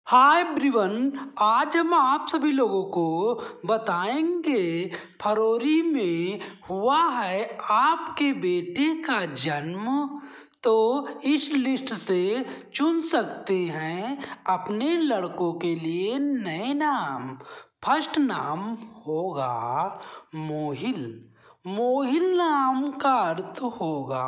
Hi everyone, आज हम आप सभी लोगों को बताएंगे फरवरी में हुआ है आपके बेटे का जन्म। तो इस लिस्ट से चुन सकते हैं अपने लड़कों के लिए नए नाम। फर्स्ट नाम होगा मोहिल। मोहिल नाम का अर्थ होगा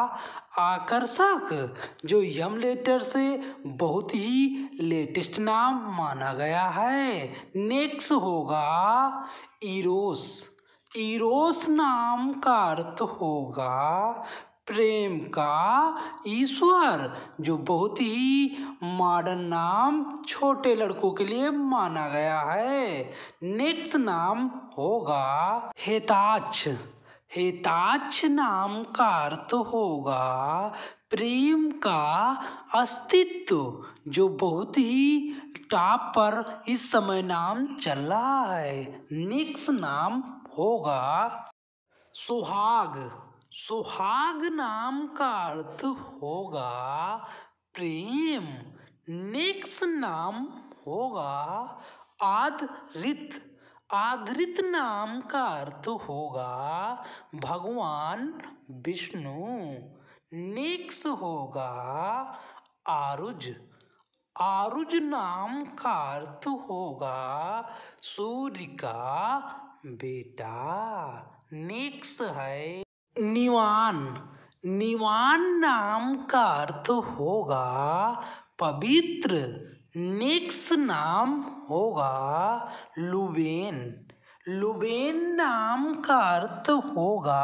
आकर्षक, जो यम लेटर से बहुत ही लेटेस्ट नाम माना गया है। नेक्स्ट होगा इरोस। इरोस नाम का अर्थ होगा प्रेम का ईश्वर, जो बहुत ही मॉडर्न नाम छोटे लड़कों के लिए माना गया है। नेक्स्ट नाम होगा हेताक्ष। हेताक्ष नाम का अर्थ होगा प्रेम का अस्तित्व, जो बहुत ही टॉप पर इस समय नाम चल रहा है। नेक्स्ट नाम होगा सुहाग। सुहाग नाम का अर्थ होगा प्रेम। नेक्स्ट नाम होगा आदरित। आदरित नाम का अर्थ होगा भगवान विष्णु। नेक्स्ट होगा आरुज। आरुज नाम का अर्थ होगा सूर्य का बेटा। नेक्स्ट है निवान। निवान नाम का अर्थ होगा पवित्र। नेक्स्ट नाम होगा लुबेन। लुबेन नाम का अर्थ होगा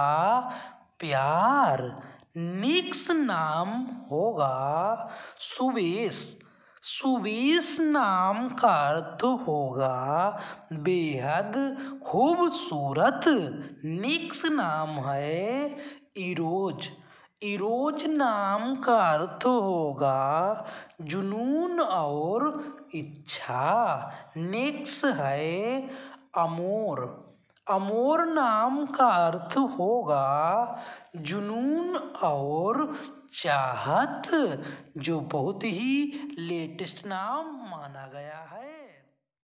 प्यार। नेक्स्ट नाम होगा सुवेश। सुवेश नाम का अर्थ होगा बेहद खूबसूरत। नेक्स्ट नाम है इरोज। इरोज नाम का अर्थ होगा जुनून और इच्छा। नेक्स्ट है अमोर। अमोर नाम का अर्थ होगा जुनून और चाहत, जो बहुत ही लेटेस्ट नाम माना गया है।